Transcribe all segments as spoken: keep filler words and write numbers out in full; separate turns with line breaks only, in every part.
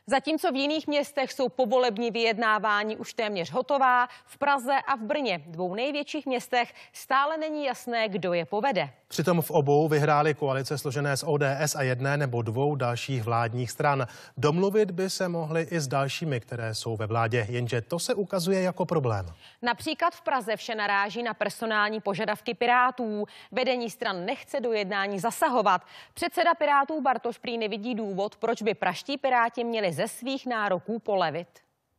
Zatímco v jiných městech jsou povolební vyjednávání už téměř hotová, v Praze a v Brně, dvou největších městech, stále není jasné, kdo je povede.
Přitom v obou vyhrály koalice složené z O D S a jedné nebo dvou dalších vládních stran. Domluvit by se mohli i s dalšími, které jsou ve vládě, jenže to se ukazuje jako problém.
Například v Praze vše naráží na personální požadavky Pirátů. Vedení stran nechce do jednání zasahovat. Předseda Pirátů Bartoš prý nevidí důvod, proč by praští Piráti měli ze svých nároků polevit.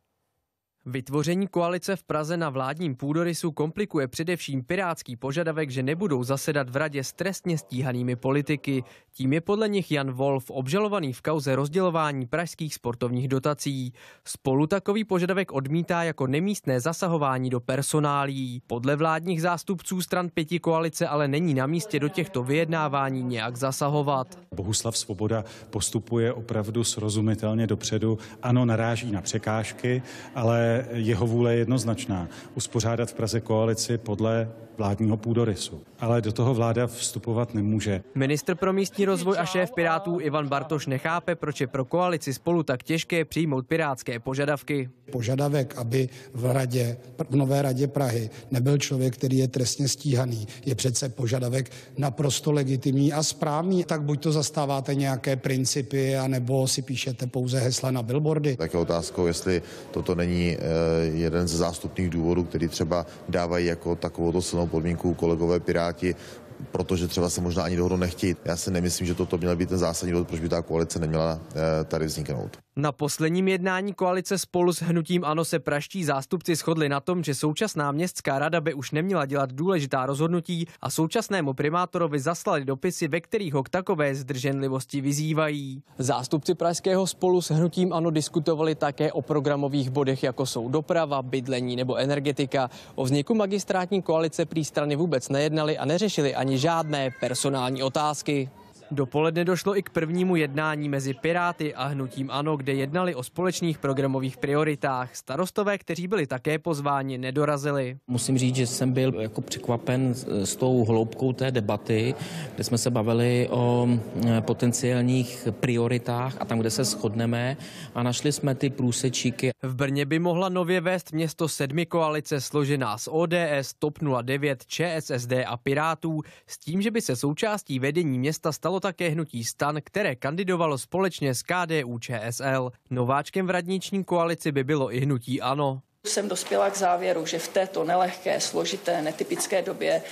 Vytvoření koalice v Praze na vládním půdorysu komplikuje především pirátský požadavek, že nebudou zasedat v radě s trestně stíhanými politiky. Tím je podle nich Jan Wolf, obžalovaný v kauze rozdělování pražských sportovních dotací. Spolu takový požadavek odmítá jako nemístné zasahování do personálií. Podle vládních zástupců stran pěti koalice ale není na místě do těchto vyjednávání nějak zasahovat.
Bohuslav Svoboda postupuje opravdu srozumitelně dopředu. Ano, naráží na překážky, ale jeho vůle je jednoznačná. Uspořádat v Praze koalici podle vládního půdorysu. Ale do toho vláda vstupovat nemůže.
Ministr pro místní rozvoj a šéf Pirátů Ivan Bartoš nechápe, proč je pro koalici Spolu tak těžké přijmout pirátské požadavky.
Požadavek, aby v radě, v Nové radě Prahy nebyl člověk, který je trestně stíhaný, je přece požadavek naprosto legitimní a správný. Tak buď to zastáváte nějaké principy, anebo si píšete pouze hesla na billboardy.
Tak je otázkou, jestli toto není jeden ze zástupných důvodů, který třeba dávají jako takovou silnou podmínku kolegové Piráti, protože třeba se možná ani dohodu nechtějí. Já si nemyslím, že toto měl být ten zásadní důvod, proč by ta koalice neměla tady vzniknout.
Na posledním jednání koalice Spolu s hnutím ANO se praští zástupci shodli na tom, že současná městská rada by už neměla dělat důležitá rozhodnutí a současnému primátorovi zaslali dopisy, ve kterých ho k takové zdrženlivosti vyzývají. Zástupci pražského Spolu s hnutím ANO diskutovali také o programových bodech, jako jsou doprava, bydlení nebo energetika. O vzniku magistrátní koalice prý strany vůbec nejednali a neřešili ani žádné personální otázky. Dopoledne došlo i k prvnímu jednání mezi Piráty a hnutím ANO, kde jednali o společných programových prioritách. Starostové, kteří byli také pozváni, nedorazili.
Musím říct, že jsem byl jako překvapen s tou hloubkou té debaty, kde jsme se bavili o potenciálních prioritách a tam, kde se shodneme, a našli jsme ty průsečíky.
V Brně by mohla nově vést město sedmi koalice složená z O D S, TOP nula devět, Č S S D a Pirátů, s tím, že by se součástí vedení města stalo také hnutí STAN, které kandidovalo společně s K D U Č S L. Nováčkem v radniční koalici by bylo i hnutí ANO.
Jsem dospěla k závěru, že v této nelehké, složité, netypické době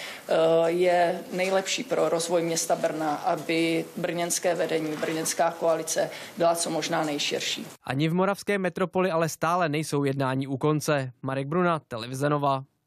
je nejlepší pro rozvoj města Brna, aby brněnské vedení, brněnská koalice byla co možná nejširší.
Ani v moravské metropoli ale stále nejsou jednání u konce. Marek Bruna, Televize Nova.